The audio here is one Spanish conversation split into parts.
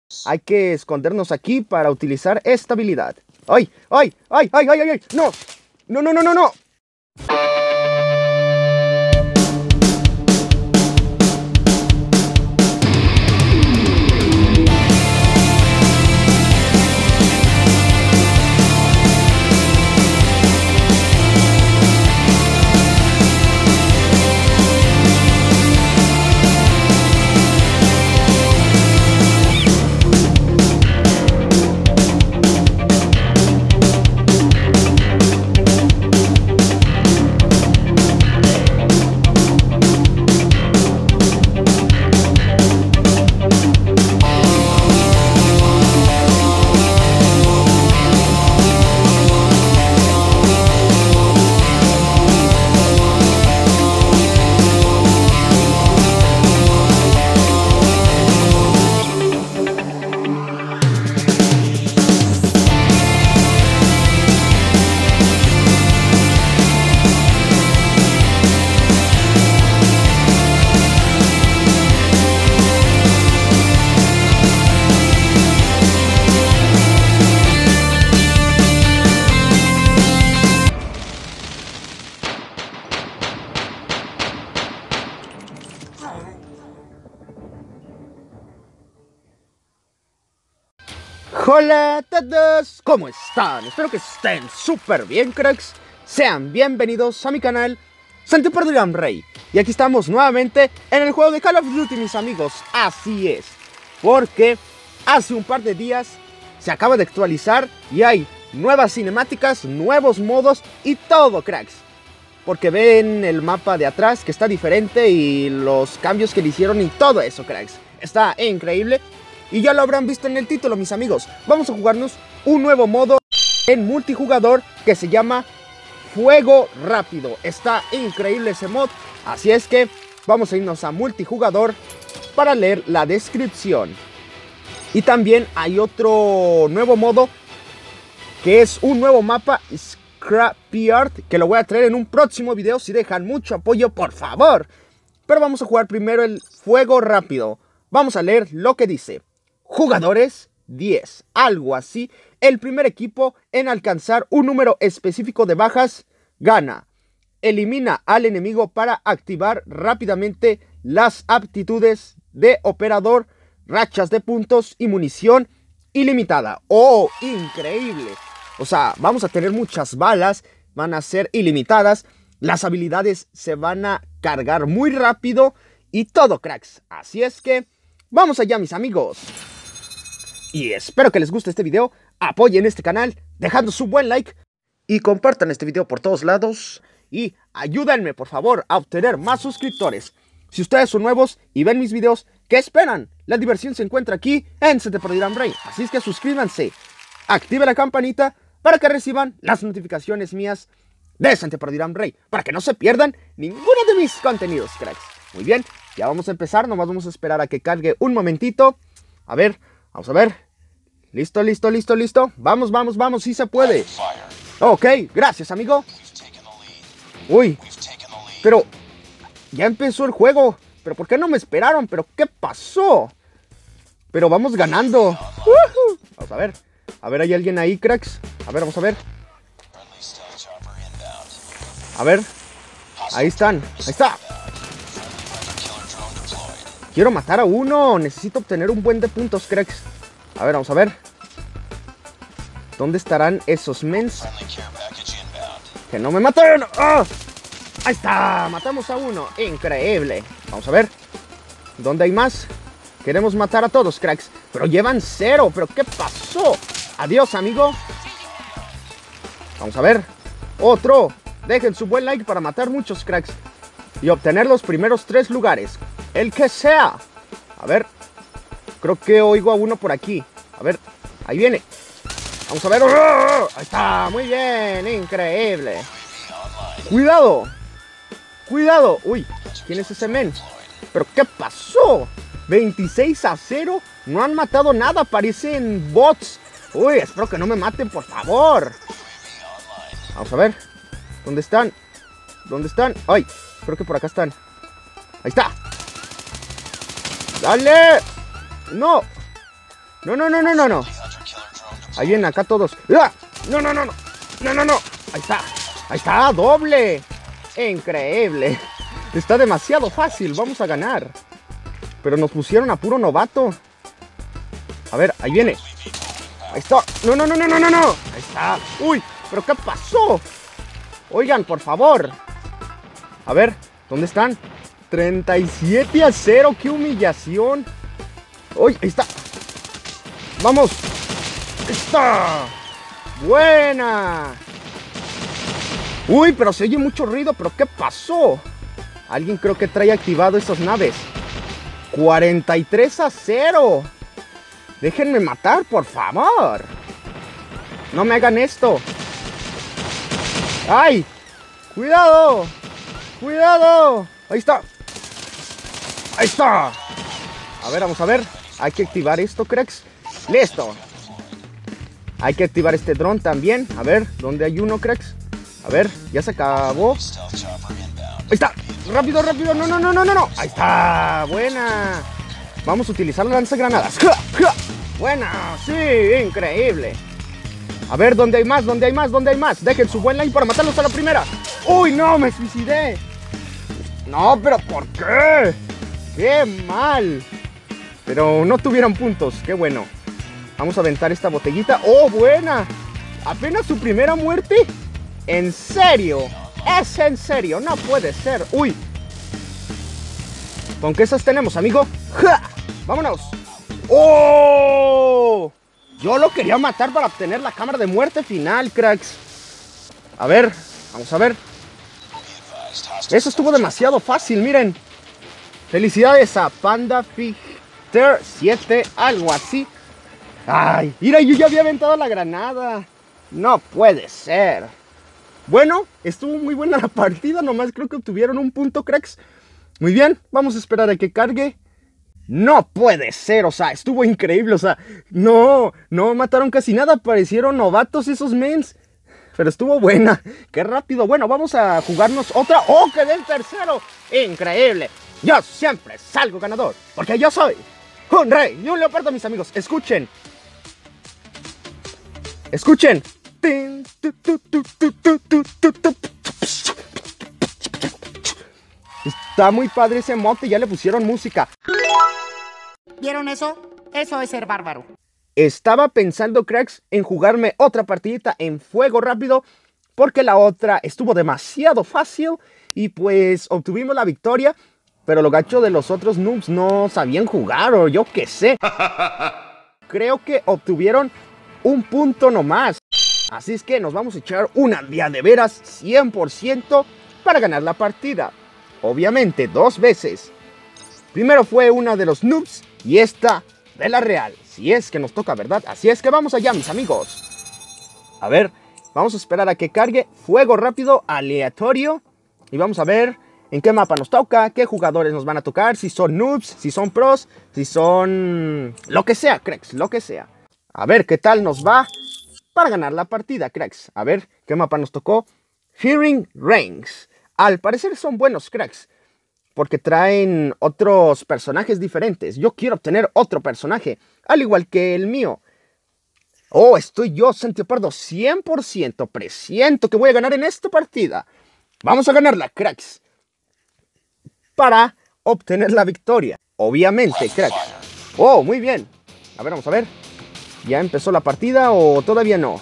Hay que escondernos aquí para utilizar esta habilidad. ¡Ay! ¡Ay! ¡Ay! ¡Ay! ¡Ay! ¡Ay! ¡Ay! ¡No! ¡No, no, no, no, no! Hola a todos, ¿cómo están? Espero que estén súper bien, cracks. Sean bienvenidos a mi canal Santi Perdiram Rey. Y aquí estamos nuevamente en el juego de Call of Duty, mis amigos. Así es, porque hace un par de días se acaba de actualizar y hay nuevas cinemáticas, nuevos modos y todo, cracks. Porque ven el mapa de atrás que está diferente y los cambios que le hicieron y todo eso, cracks. Está increíble. Y ya lo habrán visto en el título, mis amigos. Vamos a jugarnos un nuevo modo en multijugador que se llama Fuego Rápido. Está increíble ese mod. Así es que vamos a irnos a multijugador para leer la descripción. Y también hay otro nuevo modo que es un nuevo mapa, Scrapyard, que lo voy a traer en un próximo video si dejan mucho apoyo, por favor. Pero vamos a jugar primero el Fuego Rápido. Vamos a leer lo que dice. Jugadores 10, algo así. El primer equipo en alcanzar un número específico de bajas gana. Elimina al enemigo para activar rápidamente las aptitudes de operador, rachas de puntos y munición ilimitada. ¡Oh, increíble! O sea, vamos a tener muchas balas, van a ser ilimitadas. Las habilidades se van a cargar muy rápido y todo, cracks. Así es que vamos allá, mis amigos. Y espero que les guste este video. Apoyen este canal dejando su buen like y compartan este video por todos lados. Y ayúdenme, por favor, a obtener más suscriptores. Si ustedes son nuevos y ven mis videos, ¿qué esperan? La diversión se encuentra aquí en Santi Perdiram Rey. Así es que suscríbanse, activen la campanita para que reciban las notificaciones mías de Santi Perdiram Rey, para que no se pierdan ninguno de mis contenidos, cracks. Muy bien, ya vamos a empezar. Nomás vamos a esperar a que cargue un momentito. A ver, vamos a ver. Listo, listo, listo, listo. Vamos, vamos, vamos, sí se puede. Ok, gracias, amigo. Uy, pero ya empezó el juego. ¿Pero por qué no me esperaron? ¿Pero qué pasó? Pero vamos ganando. Vamos a ver. A ver, ¿hay alguien ahí, cracks? A ver, vamos a ver. A ver. Ahí están. Ahí está. Quiero matar a uno. Necesito obtener un buen de puntos, cracks. A ver, vamos a ver. ¿Dónde estarán esos mens? ¡Que no me maten! ¡Oh! ¡Ahí está! Matamos a uno. Increíble. Vamos a ver. ¿Dónde hay más? Queremos matar a todos, cracks. Pero llevan 0. ¿Pero qué pasó? Adiós, amigo. Vamos a ver. Otro. Dejen su buen like para matar muchos, cracks. Y obtener los primeros 3 lugares. El que sea. A ver. Creo que oigo a uno por aquí. A ver. Ahí viene. Vamos a ver. ¡Oh! Ahí está. Muy bien. Increíble. Cuidado. Cuidado. Uy. ¿Quién es ese men? ¿Pero qué pasó? 26-0. No han matado nada. Parecen bots. Uy, espero que no me maten, por favor. Vamos a ver. ¿Dónde están? ¿Dónde están? Ay, creo que por acá están. Ahí está. ¡Dale! ¡No! No, no, no, no, no, no. Ahí vienen acá todos. ¡Ah! No, no, no, no. No, no, no. Ahí está. Ahí está, doble. Increíble. Está demasiado fácil, vamos a ganar. Pero nos pusieron a puro novato. A ver, ahí viene. Ahí está. No, no, no, no, no, no, no. Ahí está. Uy, pero ¿qué pasó? Oigan, por favor. A ver, ¿dónde están? 37-0, qué humillación. Uy, ahí está. Vamos. Ahí está. Buena. Uy, pero se oye mucho ruido, pero ¿qué pasó? Alguien creo que trae activado esas naves. 43-0. Déjenme matar, por favor. No me hagan esto. ¡Ay! ¡Cuidado! ¡Cuidado! Ahí está. Ahí está. A ver, vamos a ver. Hay que activar esto, cracks. Listo. Hay que activar este dron también. A ver, ¿dónde hay uno, cracks? A ver, ya se acabó. Ahí está. Rápido, rápido. No, no, no, no, no, no. Ahí está. Buena. Vamos a utilizar lanzagranadas. Buena. Sí, increíble. A ver, ¿dónde hay más? ¿Dónde hay más? ¿Dónde hay más? Dejen su buen line para matarlos a la primera. ¡Uy, no! Me suicidé. No, pero ¿por qué? ¡Qué mal! Pero no tuvieron puntos. ¡Qué bueno! Vamos a aventar esta botellita. ¡Oh, buena! ¿Apenas su primera muerte? ¿En serio? ¿Es en serio? No puede ser. ¡Uy! ¿Con qué esas tenemos, amigo? ¡Ja! ¡Vámonos! ¡Oh! Yo lo quería matar para obtener la cámara de muerte final, cracks. A ver, vamos a ver. Eso estuvo demasiado fácil, miren. Felicidades a Panda Fighter 7, algo así. Ay, mira, yo ya había aventado la granada. No puede ser. Bueno, estuvo muy buena la partida. Nomás creo que obtuvieron un punto, cracks. Muy bien, vamos a esperar a que cargue. No puede ser, o sea, estuvo increíble. O sea, no mataron casi nada. Parecieron novatos esos mens. Pero estuvo buena, qué rápido. Bueno, vamos a jugarnos otra. ¡Oh, quedé en tercero! ¡Increíble! Yo siempre salgo ganador, porque yo soy un rey y un leopardo, mis amigos. Escuchen. Escuchen. Está muy padre ese mote, ya le pusieron música. ¿Vieron eso? Eso es ser bárbaro. Estaba pensando, cracks, en jugarme otra partidita en fuego rápido, porque la otra estuvo demasiado fácil y pues obtuvimos la victoria, pero lo gacho de los otros noobs no sabían jugar o yo qué sé. Creo que obtuvieron un punto nomás. Así es que nos vamos a echar una día de veras 100% para ganar la partida. Obviamente 2 veces. Primero fue una de los noobs y esta de la real. Si es que nos toca, ¿verdad? Así es que vamos allá, mis amigos. A ver, vamos a esperar a que cargue. Fuego rápido, aleatorio. Y vamos a ver en qué mapa nos toca, qué jugadores nos van a tocar, si son noobs, si son pros, si son... lo que sea, cracks, lo que sea. A ver qué tal nos va para ganar la partida, cracks. A ver qué mapa nos tocó. Fearing Rings. Al parecer son buenos, cracks, porque traen otros personajes diferentes. Yo quiero obtener otro personaje, al igual que el mío. Oh, estoy yo, Santi Pardo, 100% presiento que voy a ganar en esta partida. Vamos a ganarla, cracks, para obtener la victoria. Obviamente, cracks. Oh, muy bien. A ver, vamos a ver. ¿Ya empezó la partida o todavía no?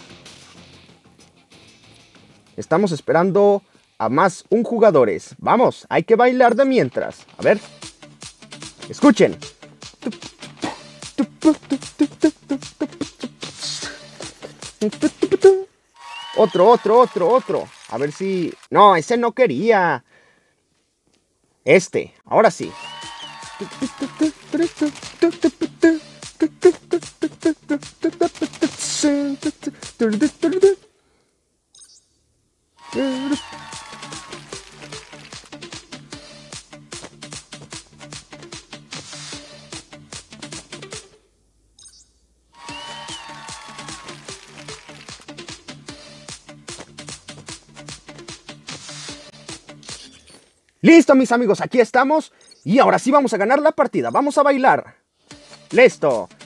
Estamos esperando a más jugadores. Vamos, hay que bailar de mientras. A ver. Escuchen. Otro. A ver si... No, ese no quería. Este, ahora sí. Listo, mis amigos, aquí estamos. Y ahora sí vamos a ganar la partida. Vamos a bailar. Listo.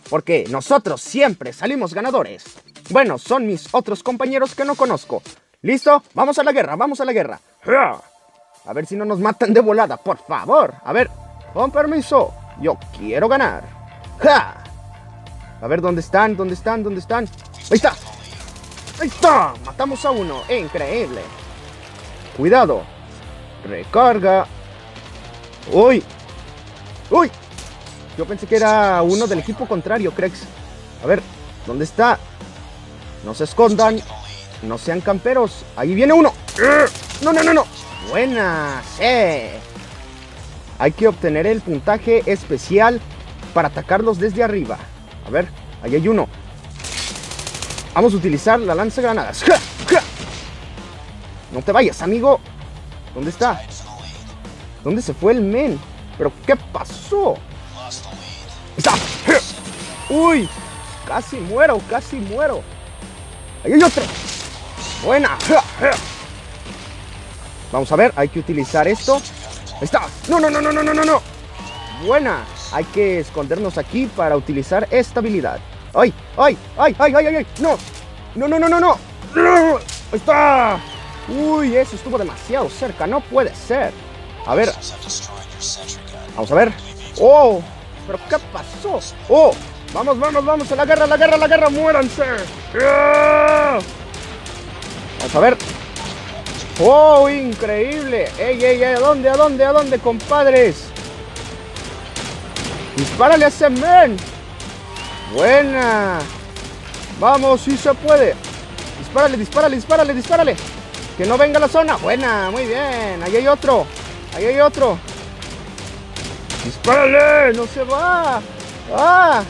porque nosotros siempre salimos ganadores. Bueno, son mis otros compañeros que no conozco. ¿Listo? Vamos a la guerra, vamos a la guerra. A ver si no nos matan de volada, por favor. A ver, con permiso, yo quiero ganar. ¡Ja! A ver, ¿dónde están? ¿Dónde están? ¿Dónde están? ¡Ahí está! ¡Ahí está! Matamos a uno, increíble. Cuidado. Recarga. ¡Uy! ¡Uy! Yo pensé que era uno del equipo contrario, Crex. A ver, ¿dónde está? No se escondan. No sean camperos. Ahí viene uno. ¡No, no, no, no! ¡Buena! ¡Sí! Hay que obtener el puntaje especial para atacarlos desde arriba. A ver, ahí hay uno. Vamos a utilizar la lanzagranadas. ¡Ja! ¡Ja! No te vayas, amigo. ¿Dónde está? ¿Dónde se fue el men? ¿Pero qué pasó? ¡Está! ¡Ja! ¡Uy! Casi muero, casi muero. Ahí hay otro. Buena. ¡Ja! ¡Ja! Vamos a ver, hay que utilizar esto. Ahí está. No, no, no, no, no, no, no. Buena. Hay que escondernos aquí para utilizar esta habilidad. ¡Ay! ¡Ay! ¡Ay! ¡Ay! ¡Ay! ¡Ay! ¡Ay! ¡No! ¡No, no, no, no, no! ¡No! ¡Ahí está! ¡Uy! Eso estuvo demasiado cerca. No puede ser. A ver. Vamos a ver. ¡Oh! ¿Pero qué pasó? ¡Oh! ¡Vamos, vamos, vamos! ¡A la guerra, a la guerra, a la guerra! ¡Muéranse! ¡Ah! Vamos a ver. ¡Oh! ¡Increíble! ¡Ey, ey, ey! ¿A dónde, a dónde, a dónde, compadres? ¡Dispárale a ese men! ¡Buena! ¡Vamos, sí se puede! ¡Dispárale, dispárale, dispárale, dispárale! ¡Que no venga a la zona! ¡Buena! ¡Muy bien! ¡Ahí hay otro! ¡Ahí hay otro! ¡Dispárale! ¡No se va! ¡Ah!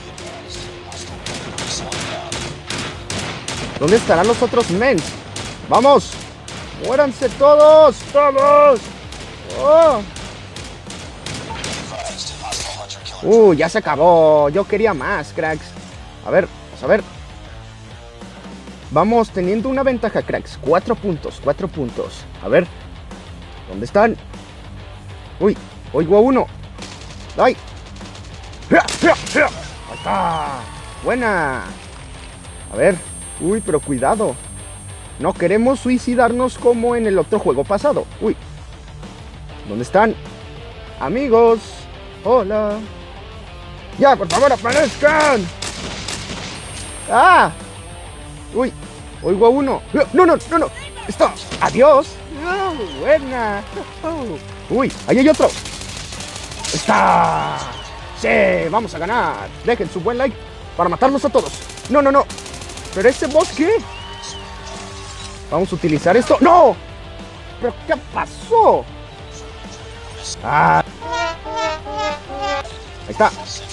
¿Dónde estarán los otros men? ¡Vamos! ¡Muéranse todos! ¡Todos! ¡Oh! Ya se acabó. Yo quería más, cracks. A ver, vamos a ver. Vamos teniendo una ventaja, cracks. 4 puntos, 4 puntos. A ver. ¿Dónde están? Uy, oigo a uno. ¡Ay! ¡Ahí está! ¡Buena! A ver. Uy, pero cuidado. No queremos suicidarnos como en el otro juego pasado. Uy. ¿Dónde están? Amigos. Hola. ¡Ya, por favor, aparezcan! ¡Ah! ¡Uy! Oigo a uno. ¡No, no, no, no! ¡Está! ¡Adiós! ¡Oh, buena! ¡Uy! ¡Ahí hay otro! ¡Está! ¡Sí! ¡Vamos a ganar! Dejen su buen like para matarlos a todos. ¡No, no, no! ¿Pero ese boss qué? Vamos a utilizar esto. ¡No! ¿Pero qué pasó? ¡Ah! Ahí está.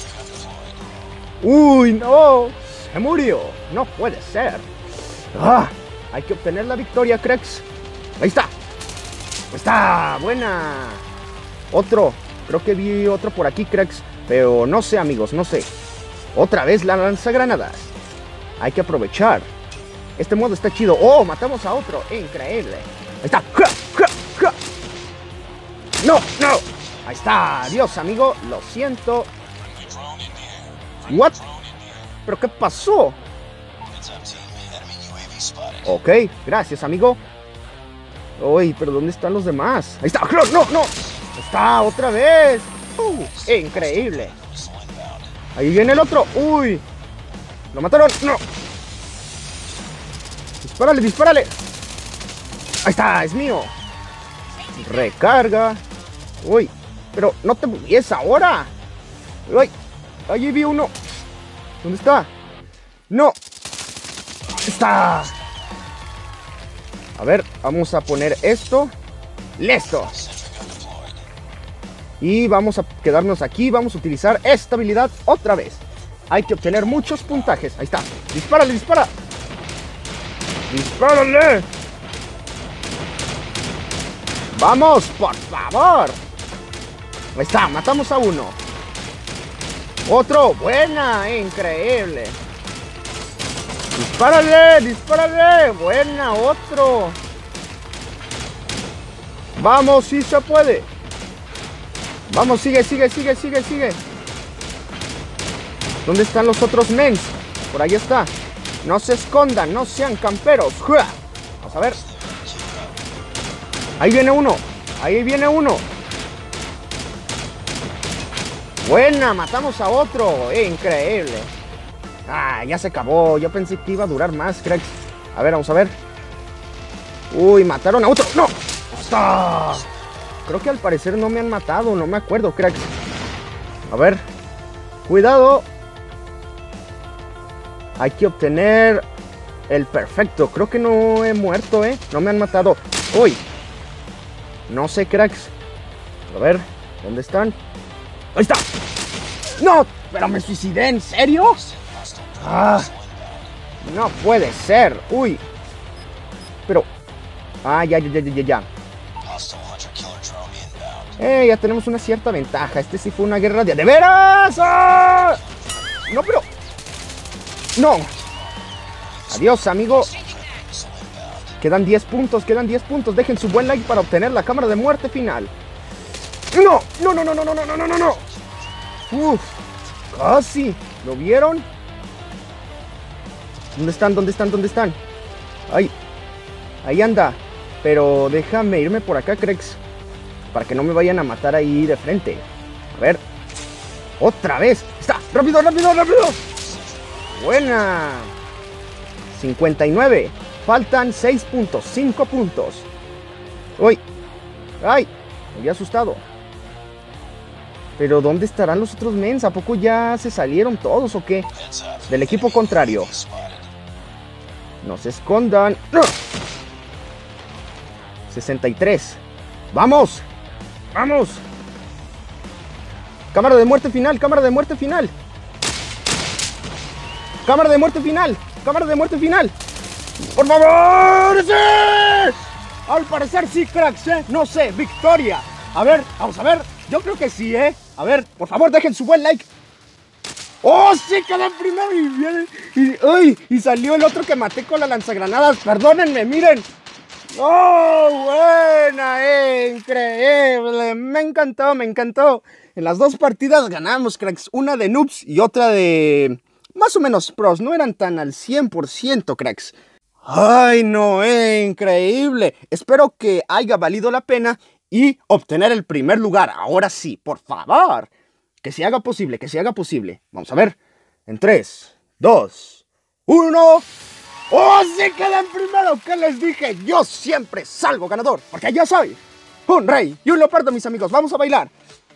¡Uy, no! ¡Se murió! ¡No puede ser! ¡Ah! Hay que obtener la victoria, cracks. ¡Ahí está! ¡Ahí está! ¡Buena! Otro. Creo que vi otro por aquí, cracks. Pero no sé, amigos, no sé. Otra vez la lanzagranadas. Hay que aprovechar. Este modo está chido. ¡Oh! Matamos a otro. Increíble. Ahí está. ¡Ja! ¡Ja! ¡Ja! ¡No! ¡No! Ahí está. Adiós, amigo. Lo siento. ¿What? ¿Pero qué pasó? Ok, gracias, amigo. Uy, pero ¿dónde están los demás? Ahí está. ¡No, no! Está otra vez. Increíble. Ahí viene el otro. ¡Uy! ¿Lo mataron? ¡No! ¡Dispárale, dispárale! Ahí está, es mío. Recarga. Uy, pero no te movíes ahora. Uy, allí vi uno. ¿Dónde está? ¡No! ¡Está! A ver, vamos a poner esto. ¡Listo! Y vamos a quedarnos aquí. Vamos a utilizar esta habilidad otra vez. Hay que obtener muchos puntajes. Ahí está. ¡Dispárale, dispara! ¡Dispárale! ¡Vamos, por favor! Ahí está, matamos a uno. Otro, buena, increíble. ¡Dispárale, dispárale! Buena, otro. Vamos, sí se puede. Vamos, sigue, sigue, sigue, sigue, sigue. ¿Dónde están los otros mens? Por ahí está. No se escondan, no sean camperos. ¡Jua! Vamos a ver. Ahí viene uno. Ahí viene uno. Buena, matamos a otro. Increíble. Ah, ya se acabó. Yo pensé que iba a durar más, cracks. A ver, vamos a ver. Uy, mataron a otro. ¡No! ¡Está! Creo que al parecer no me han matado. No me acuerdo, cracks. A ver. Cuidado. Hay que obtener el perfecto. Creo que no he muerto, ¿eh? No me han matado. Uy. No sé, cracks. A ver, ¿dónde están? ¡Ahí está! ¡No! ¡Pero me suicidé! ¿En serio? ¡Ah! No puede ser. ¡Uy! Pero... Ah, ya. Ya tenemos una cierta ventaja. Este sí fue una guerra de veras. ¡Ah! No, pero... No. Adiós, amigo. Quedan 10 puntos, quedan 10 puntos. Dejen su buen like para obtener la cámara de muerte final. ¡No! ¡No! ¡Uf! ¡Casi! ¿Lo vieron? ¿Dónde están? ¡Ay! Ahí anda. Pero déjame irme por acá, cracks. Para que no me vayan a matar ahí de frente. A ver. ¡Otra vez! ¡Está! ¡Rápido! ¡Buena! 59. Faltan 6 puntos. 5 puntos. ¡Uy! ¡Ay! Me había asustado. Pero ¿dónde estarán los otros mens? ¿A poco ya se salieron todos o qué? Del equipo contrario. No se escondan. ¡No! 63. ¡Vamos! Cámara de muerte final. Cámara de muerte final. ¡Por favor! ¡Sí! Al parecer sí, cracks, ¿eh? No sé, victoria. A ver, vamos a ver. Yo creo que sí, ¿eh? A ver, por favor, dejen su buen like. ¡Oh, sí! Quedé primero y salió el otro que maté con la lanzagranadas. Perdónenme, miren. ¡Oh, buena! ¡Increíble! Me encantó. En las dos partidas ganamos, cracks. Una de noobs y otra de... más o menos pros. No eran tan al 100%, cracks. ¡Ay, no! ¡Increíble! Espero que haya valido la pena y obtener el primer lugar. Ahora sí, por favor. Que se haga posible. Vamos a ver. En 3, 2, 1... ¡Oh, sí quedé en primero! ¿Qué les dije? Yo siempre salgo ganador, porque yo soy un rey y un leopardo, mis amigos. ¡Vamos a bailar!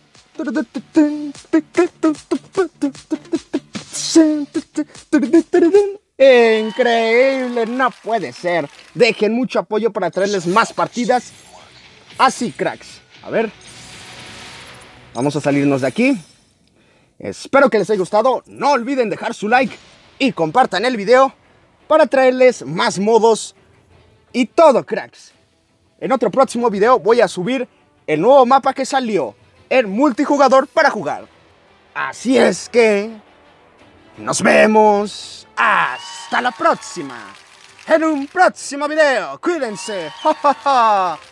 ¡Increíble! No puede ser. Dejen mucho apoyo para traerles más partidas. Así, cracks. A ver. Vamos a salirnos de aquí. Espero que les haya gustado. No olviden dejar su like y compartan el video para traerles más modos y todo, cracks. En otro próximo video voy a subir el nuevo mapa que salió, el multijugador para jugar. Así es que nos vemos hasta la próxima. En un próximo video. Cuídense. ¡Ja, ja, ja!